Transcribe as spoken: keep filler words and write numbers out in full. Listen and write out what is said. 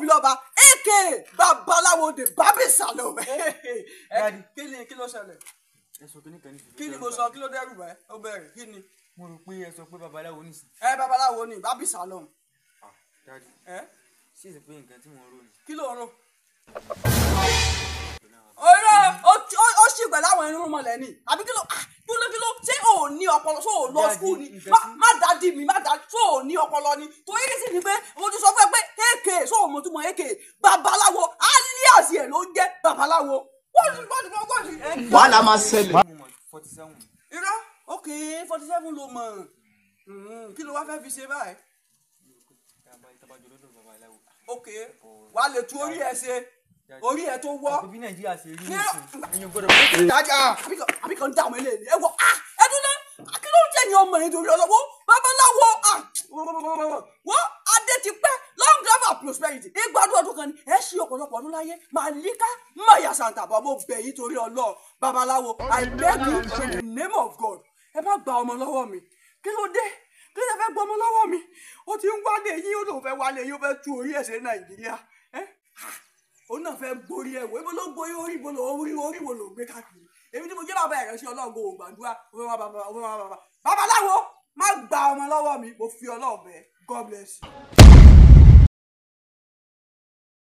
Oluwatobiloba aka babaláwo de babi salom. Daddy, kí ni kí ló ṣẹlẹ̀? ẹ sọ kíní kan ní kí ni mo sọ kí ló dẹ́rù bẹ́ ó bẹ̀rẹ̀ kí ni. mo rò pé ẹ sọ pé babaláwo ní sí. ẹ babaláwo ni babi salom. Ah, Daddy, ẹ ṣé ìsìn pé nǹkan tí mo rò ni. kí ló ń rò? ọ̀rọ̀ ó ṣì pẹ̀lú àwọn irun mọ̀lẹ́ ni àbí kí ló kí ló kí ló ṣé ò ní ọpọlọ ṣó ò lọ skul ni má dádì mi má dádì ṣó ò ní ọpọlọ ni torí kí sì ni pé mo ti sọ fún ẹ pé èké ṣó ò mọ̀ túmọ̀ èké babaláwo alias ẹ̀ ló ń jẹ́ babaláwo wọ́n ti wọ́n ti wọ́n ti. wàhálà máa ṣẹlẹ̀. forty seven. irọ́ ok forty seven ló mọ̀ kí ló wá fẹ́ fi ṣe báyìí. ok wàá lè tu orí ẹ ṣe orí ẹ tó wọ́. bí Nàìjíríà ṣe rí nìsín ẹ̀yin gbọ́dọ̀. dájà àbí kan dá àwọn eléyìí ẹ wọ ẹ dún náà kí ló ń jẹ́ ní ọmọ yẹn torí ọlọ́wọ́ babaláwo wọ́n Adetipe long life and prosperity ìgbádùn ọdún kan ni ẹ ṣí ọ̀pọ̀lọpọ̀ ọdún láyé màlíkà maya santa bàbá bẹ̀ yìí torí ọlọ́ babaláwo I beg you in the name of God ẹ má gba ọmọ lọ́wọ́ mi kí ló dé kí ló fẹ́ gba ọmọ lọ́wọ́ mi ó ti ń wálé yín ó lóun fẹ́ wálé yín ó fẹ́ tú orí ẹ̀sẹ̀ Nàìjíríà òun náà fẹ́ gborí ẹ̀wọ̀ ibo ló gborí orí ibo ló orí orí wo ló gbé káàkiri èmi tí mo jẹ́ bàbá ẹ̀rẹ́ sí ọlọ́run kò gbàdúrà babaláwo má gba ọmọ lọ́wọ́ mi mo fi ọlọ́run bẹ̀ God bless you.